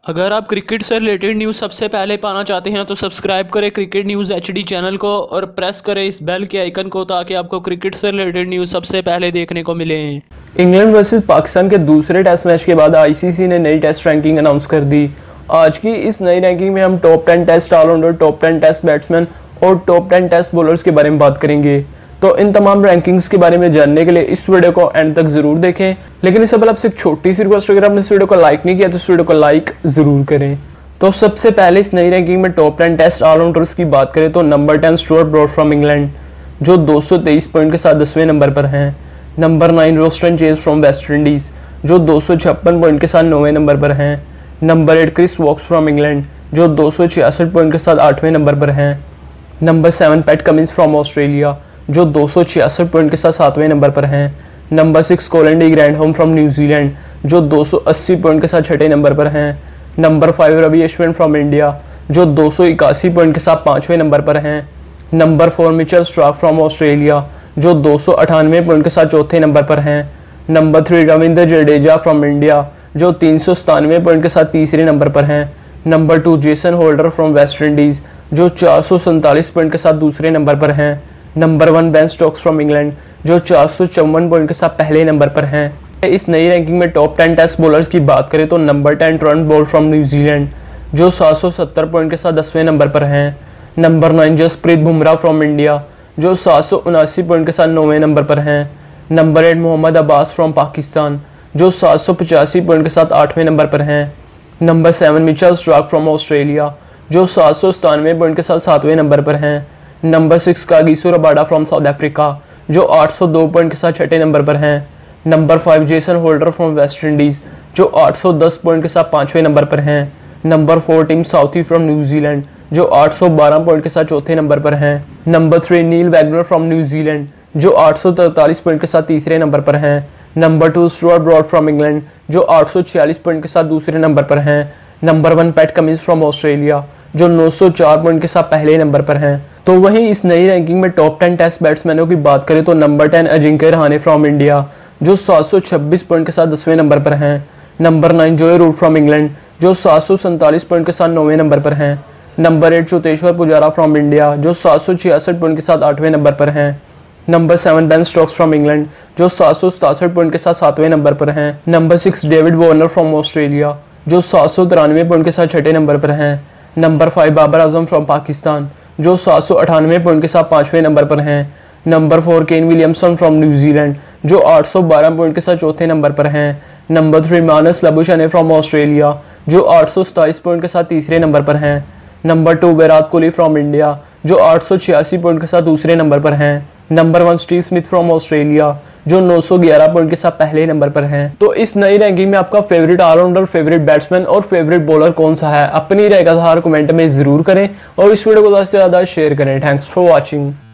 अगर आप क्रिकेट से रिलेटेड न्यूज़ सबसे पहले पाना चाहते हैं तो सब्सक्राइब करें क्रिकेट न्यूज़ एचडी चैनल को और प्रेस करें इस बेल के आइकन को ताकि आपको क्रिकेट से रिलेटेड न्यूज़ सबसे पहले देखने को मिले। इंग्लैंड वर्सेस पाकिस्तान के दूसरे टेस्ट मैच के बाद आईसीसी ने नई टेस्ट रैंकिंग अनाउंस कर दी। आज की इस नई रैंकिंग में हम top 10 test all-rounder, top 10 test batsman और टॉप 10 टेस्ट बॉलर्स के बारे में बात करेंगे। तो इन तमाम रैंकिंग्स के बारे में जानने के लिए इस वीडियो को एंड तक जरूर देखें। लेकिन इससे पहले आपसे एक छोटी सी रिक्वेस्ट, अगर आपने इस वीडियो को लाइक नहीं किया तो इस वीडियो को लाइक जरूर करें। तो सबसे पहले इस नई रैंकिंग में टॉप 10 टेस्ट ऑलराउंडर्स की बात करें तो number 10 Stuart Broad from England जो 223 पॉइंट के साथ 10वें नंबर पर हैं। Number 9 Roston Chase from West Indies जो 256 पॉइंट के साथ 9वें नंबर पर हैं। Number 8 Chris Woakes from England जो 266 पॉइंट के साथ 8वें नंबर पर हैं। Number 7 Pat Cummins from Australia जो 266 पॉइंट के साथ 7वें नंबर पर हैं। Number 6 Colin de Grandhomme from New Zealand जो 280 पॉइंट के साथ 6ठे नंबर पर हैं। Number 5 Ravi Ashwin from India जो 281 पॉइंट के साथ 5वें नंबर पर हैं। Number 4 Mitchell Starc from Australia जो 298 पॉइंट के साथ 4थे नंबर पर हैं। Number 3 Ravindra Jadeja from India जो 397 पॉइंट के साथ 3रे नंबर पर हैं। Number 2 Jason Holder from West Indies जो 447 पॉइंट के साथ 2रे नंबर पर हैं। Number 1 Ben Stokes from England जो 454 पॉइंट के साथ पहले नंबर पर हैं। इस नई रैंकिंग में टॉप 10 टेस्ट बॉलर्स की बात करें तो number 10 Trent Boult from New Zealand जो 770 पॉइंट के साथ 10वें नंबर पर हैं। Number 9 Jasprit Bumrah from India जो 779 पॉइंट के साथ 9वें नंबर पर हैं। नंबर 8 मोहम्मद अब्बास फ्रॉम पाकिस्तान जो 785 पॉइंट के साथ 8वें नंबर पर हैं। Number 7 Mitchell Starc from Australia जो 797 पॉइंट के साथ 7वें नंबर पर हैं। Number 6 Kagiso Rabada from south Africa जो 802 पॉइंट के साथ 6ठे नंबर पर हैं। Number 5 Jason Holder from West Indies जो 810 पॉइंट के साथ 5वें नंबर पर हैं। Number 4 Tim Southee from New Zealand जो 812 पॉइंट के साथ 4थे नंबर पर हैं। Number 3 Neil Wagner from New Zealand जो 843 पॉइंट के साथ 3रे नंबर पर हैं। Number 2 Stuart Broad from England जो 846 पॉइंट के साथ 2रे नंबर पर हैं। Number 1 Pat Cummins from Australia जो 904 पॉइंट के साथ पहले नंबर पर हैं। तो वहीं इस नई रैंकिंग में टॉप 10 टेस्ट बैट्समैनों की बात करें तो number 10 Ajinkya Rahane from India जो 726 पॉइंट के साथ 10वें नंबर पर हैं। Number 9 Joe Root from England जो 747 पॉइंट के साथ 9वें नंबर पर हैं। Number 8 Cheteshwar Pujara from India जो 766 पॉइंट के साथ 8वें नंबर पर हैं। Number 7 Ben Stokes from England जो 767 पॉइंट के साथ 7वें नंबर पर हैं। Number 6 David Warner from Australia जो 793 पॉइंट के साथ 6ठे नंबर पर हैं। नंबर 5 बाबर आजम फ्रॉम पाकिस्तान जो 798 पॉइंट के साथ 5वें नंबर पर हैं। Number 4 Kane Williamson from New Zealand जो 812 पॉइंट के साथ 4थे नंबर पर हैं। Number 3 Marnus Labuschagne from Australia जो 827 पॉइंट के साथ 3रे नंबर पर हैं। Number 2 Virat Kohli from India जो 886 पॉइंट के साथ 2रे नंबर पर हैं। Number 1 Steve Smith from Australia जो 911 पॉइंट के साथ पहले नंबर पर हैं। तो इस नई रैंकिंग में आपका फेवरेट ऑलराउंडर, फेवरेट बैट्समैन और फेवरेट बॉलर कौन सा है? अपनी राय का इज़हार कमेंट में जरूर करें और इस वीडियो को ज़्यादा से ज़्यादा शेयर करें। Thanks for watching.